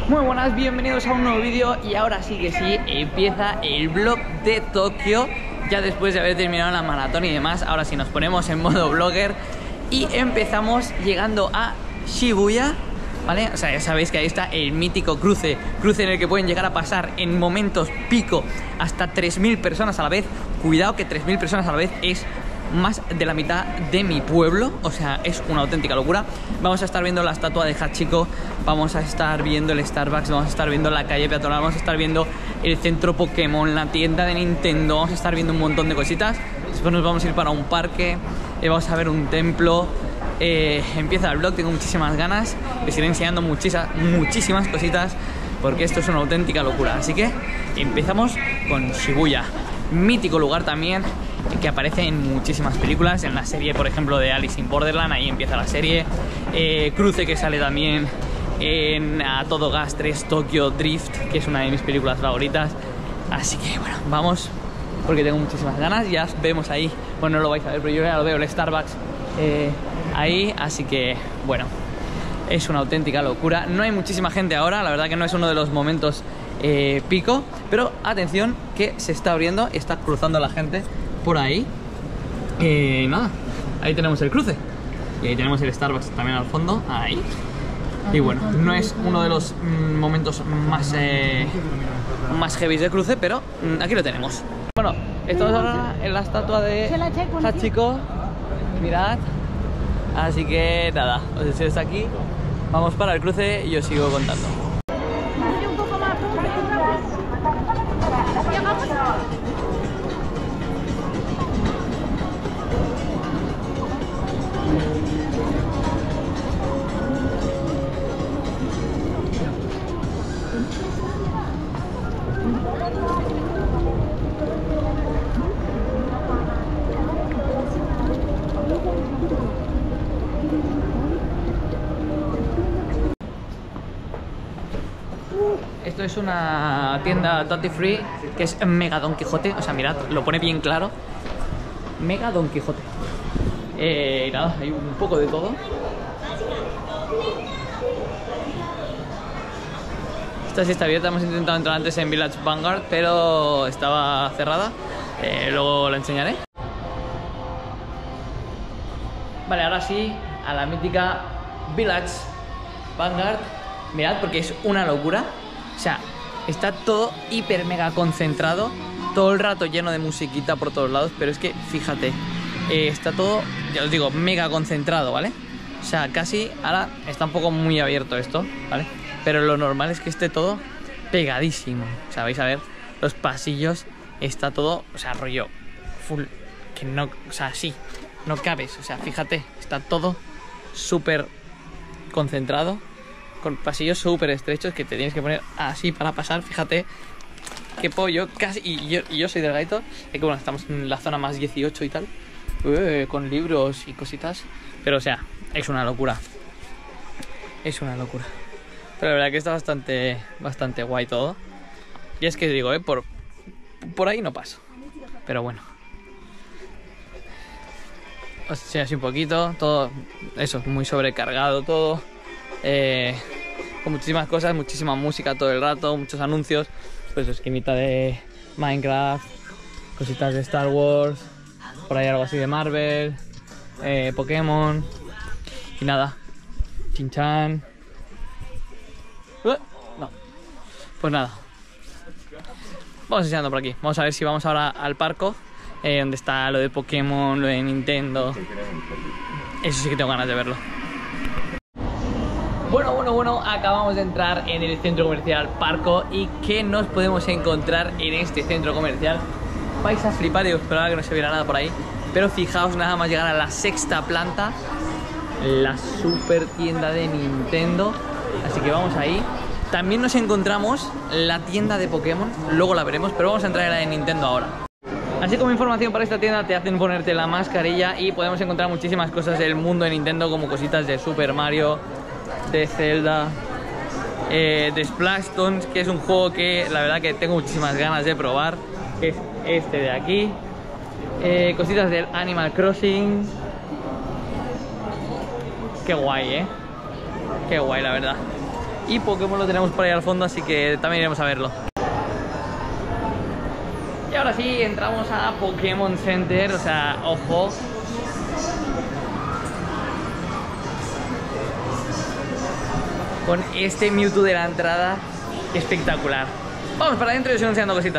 Muy buenas, bienvenidos a un nuevo vídeo. Y ahora sí que sí, empieza el vlog de Tokio. Ya después de haber terminado la maratón y demás, ahora sí nos ponemos en modo vlogger y empezamos llegando a Shibuya, ¿vale? O sea, ya sabéis que ahí está el mítico cruce en el que pueden llegar a pasar en momentos pico hasta 3000 personas a la vez. Cuidado que 3000 personas a la vez es más de la mitad de mi pueblo, o sea, es una auténtica locura. Vamos a estar viendo la estatua de Hachiko, vamos a estar viendo el Starbucks, vamos a estar viendo la calle peatonal, vamos a estar viendo el centro Pokémon, la tienda de Nintendo, vamos a estar viendo un montón de cositas. Después nos vamos a ir para un parque, vamos a ver un templo. Empieza el vlog, tengo muchísimas ganas, les iré enseñando muchísimas cositas porque esto es una auténtica locura. Así que empezamos con Shibuya, mítico lugar también que aparece en muchísimas películas, en la serie por ejemplo de Alice in Borderland, ahí empieza la serie. Cruce que sale también en A Todo Gas 3 Tokyo Drift, que es una de mis películas favoritas. Así que bueno, vamos porque tengo muchísimas ganas. Ya vemos ahí, bueno, no lo vais a ver pero yo ya lo veo, el Starbucks ahí, así que bueno, es una auténtica locura. No hay muchísima gente ahora, la verdad que no es uno de los momentos pico, pero atención que se está abriendo y está cruzando la gente por ahí. Nada, ahí tenemos el cruce y ahí tenemos el Starbucks también al fondo, ahí. Y bueno, no es uno de los momentos más heavy de cruce, pero aquí lo tenemos. Bueno, estamos ahora en la estatua de Hachiko, mirad. Así que nada, os deseo estar aquí. Vamos para el cruce y os sigo contando. Esto es una tienda Duty Free que es Mega Don Quijote, o sea, mirad, lo pone bien claro. Mega Don Quijote. Y nada, hay un poco de todo. Esta sí está abierta, hemos intentado entrar antes en Village Vanguard, pero estaba cerrada. Luego la enseñaré. Vale, ahora sí, a la mítica Village Vanguard. Mirad, porque es una locura. O sea, está todo hiper mega concentrado, todo el rato lleno de musiquita por todos lados, pero es que, fíjate, está todo, ya os digo, mega concentrado, ¿vale? O sea, casi, ahora está un poco muy abierto esto, ¿vale? Pero lo normal es que esté todo pegadísimo. O sea, vais a ver, los pasillos, está todo, o sea, rollo full, que no, o sea, sí, no cabes, o sea, fíjate, está todo súper concentrado, con pasillos súper estrechos que te tienes que poner así para pasar. Fíjate qué pollo, casi. Y yo soy delgadito, que bueno, estamos en la zona más 18 y tal, con libros y cositas. Pero o sea, es una locura. Es una locura. Pero la verdad que está bastante guay todo. Y es que digo, por ahí no paso. Pero bueno. Os enseño así un poquito. Todo eso, muy sobrecargado todo. Con muchísimas cosas, muchísima música todo el rato, muchos anuncios, pues esquinita de Minecraft, cositas de Star Wars, por ahí algo así de Marvel, Pokémon y nada, Shin-Chan. No, pues nada, vamos enseñando por aquí. Vamos a ver si vamos ahora al parque, donde está lo de Pokémon, lo de Nintendo. Eso sí que tengo ganas de verlo. Bueno, acabamos de entrar en el centro comercial Parco. ¿Y qué nos podemos encontrar en este centro comercial? Vais a flipar y os esperaba que no se viera nada por ahí. Pero fijaos, nada más llegar a la 6ª planta, la super tienda de Nintendo. Así que vamos ahí. También nos encontramos la tienda de Pokémon, luego la veremos, pero vamos a entrar en la de Nintendo ahora. Así como información para esta tienda, te hacen ponerte la mascarilla y podemos encontrar muchísimas cosas del mundo de Nintendo, como cositas de Super Mario, de Zelda, de Splashtoons, que es un juego que la verdad que tengo muchísimas ganas de probar, que es este de aquí. Cositas del Animal Crossing. Qué guay, qué guay, la verdad. Y Pokémon lo tenemos por ahí al fondo, así que también iremos a verlo. Y ahora sí, entramos a Pokémon Center, o sea, ojo. Con este Mewtwo de la entrada, espectacular. Vamos para adentro y os sigo enseñando cositas.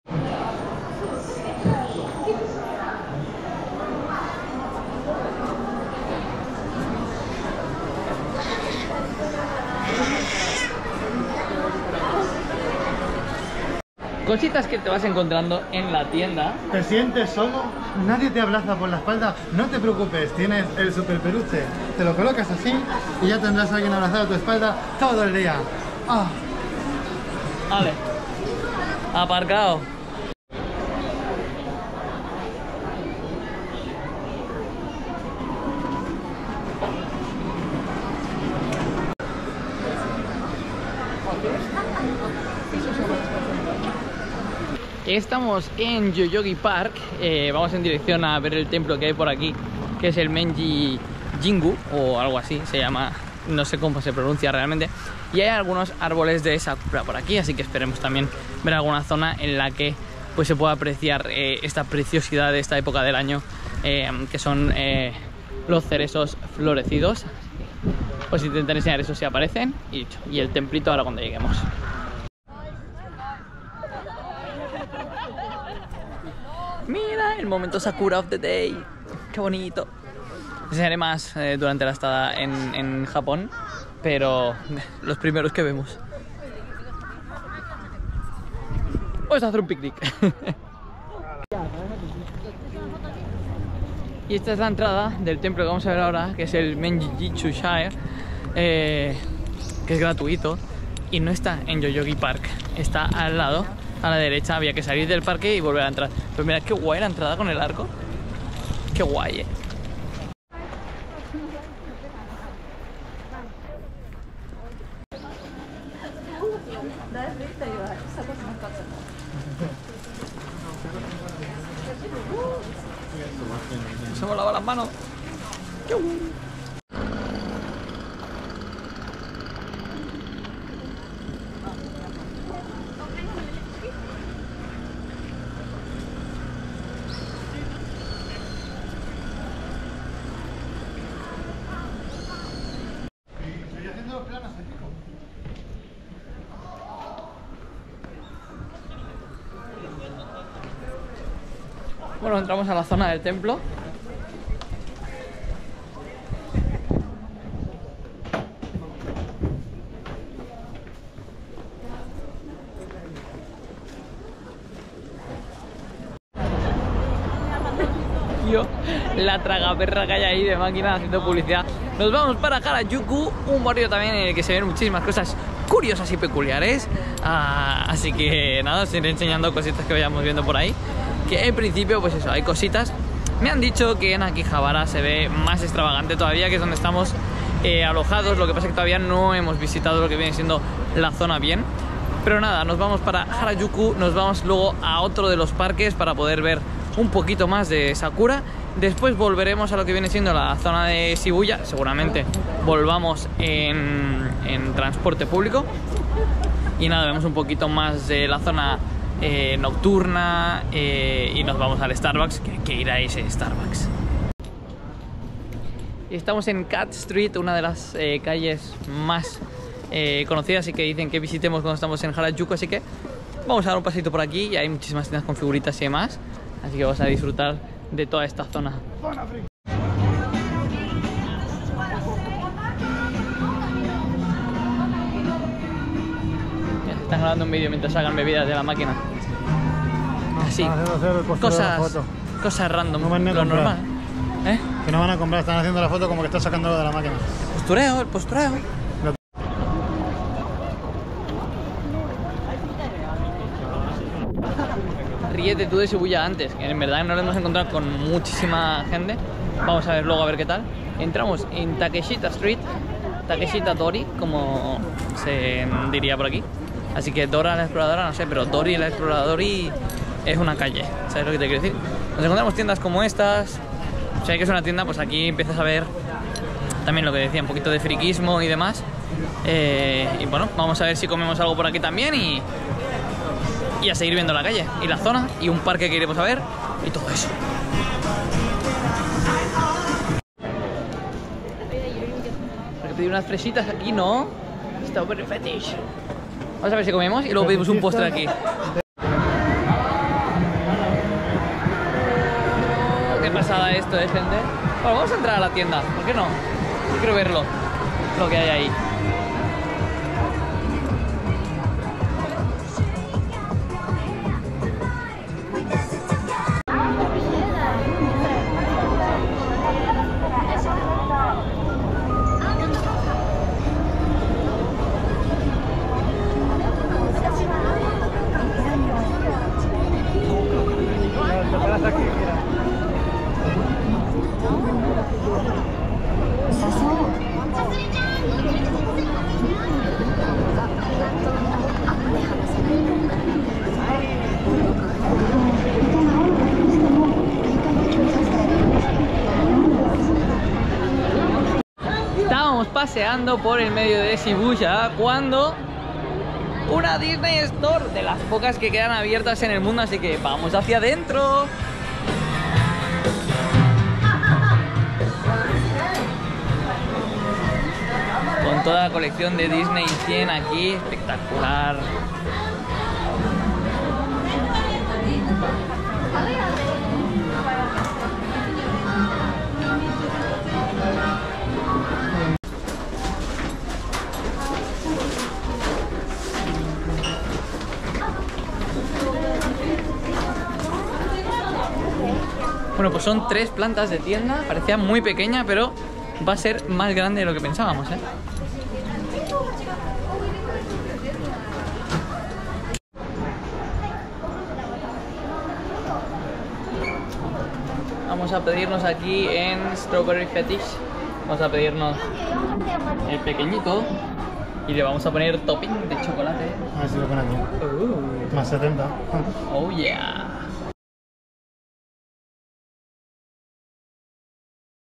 Cositas que te vas encontrando en la tienda. ¿Te sientes solo? Nadie te abraza por la espalda. No te preocupes, tienes el super peluche. Te lo colocas así y ya tendrás a alguien abrazado a tu espalda todo el día. ¡Ah! Vale. Aparcado. Estamos en Yoyogi Park, vamos en dirección a ver el templo que hay por aquí, que es el Menji Jingu o algo así se llama, no sé cómo se pronuncia realmente. Y hay algunos árboles de sakura por aquí, así que esperemos también ver alguna zona en la que pues se pueda apreciar esta preciosidad de esta época del año, que son los cerezos florecidos. Pues intentaré enseñar eso si aparecen y el templito ahora cuando lleguemos. Mira, el momento Sakura of the Day. Qué bonito. Enseñaré más durante la estada en Japón, pero los primeros que vemos. Vamos a hacer un picnic. Y esta es la entrada del templo que vamos a ver ahora, que es el Menji Shire, que es gratuito y no está en Yoyogi Park, está al lado. A la derecha, había que salir del parque y volver a entrar. Pero mira qué guay la entrada con el arco. Qué guay, Se me lava las manos. Bueno, entramos a la zona del templo. Tío, la tragaperra que hay ahí de máquina haciendo publicidad. Nos vamos para Harajuku, un barrio también en el que se ven muchísimas cosas curiosas y peculiares. Así que nada, os iré enseñando cositas que vayamos viendo por ahí. Que en principio, pues eso, hay cositas. Me han dicho que en Akihabara se ve más extravagante todavía, que es donde estamos alojados. Lo que pasa es que todavía no hemos visitado lo que viene siendo la zona bien. Pero nada, nos vamos para Harajuku, nos vamos luego a otro de los parques para poder ver un poquito más de Sakura. Después volveremos a lo que viene siendo la zona de Shibuya. Seguramente volvamos en transporte público. Y nada, vemos un poquito más de la zona nocturna y nos vamos al Starbucks, que hay que ir a ese Starbucks. Y estamos en Cat Street, una de las calles más conocidas y que dicen que visitemos cuando estamos en Harajuku, así que vamos a dar un pasito por aquí y hay muchísimas tiendas con figuritas y demás, así que vamos a disfrutar de toda esta zona. Están grabando un vídeo mientras hagan bebidas de la máquina. Así, cosas random, no lo normal. Que no van a comprar, están haciendo la foto como que están sacándolo de la máquina. El postureo. Ríete tú de Shibuya antes, que en verdad no lo hemos encontrado con muchísima gente. Vamos a ver luego a ver qué tal. Entramos en Takeshita Street, Takeshita Dori, como se diría por aquí. Así que Dora la exploradora, no sé, pero Dori la exploradora es una calle, ¿sabes lo que te quiero decir? Nos encontramos tiendas como estas. Si hay que es una tienda, pues aquí empiezas a ver también lo que decía, un poquito de friquismo y demás. Y bueno, vamos a ver si comemos algo por aquí también y a seguir viendo la calle y la zona y un parque que iremos a ver y todo eso. Hay que pedir unas fresitas aquí, ¿no? Strawberry fetish. Vamos a ver si comemos y luego pedimos un postre aquí. Qué pasada esto, gente. Bueno, vamos a entrar a la tienda, ¿por qué no? Yo quiero verlo, lo que hay ahí. Estábamos paseando por el medio de Shibuya cuando una Disney Store, de las pocas que quedan abiertas en el mundo, así que vamos hacia adentro. Con toda la colección de Disney 100 aquí, espectacular. Bueno, pues son 3 plantas de tienda, parecía muy pequeña, pero va a ser más grande de lo que pensábamos, ¿eh? Vamos a pedirnos aquí en Strawberry Fetish, vamos a pedirnos el pequeñito y le vamos a poner topping de chocolate. A ver si lo pone aquí. Más 70. Oh yeah.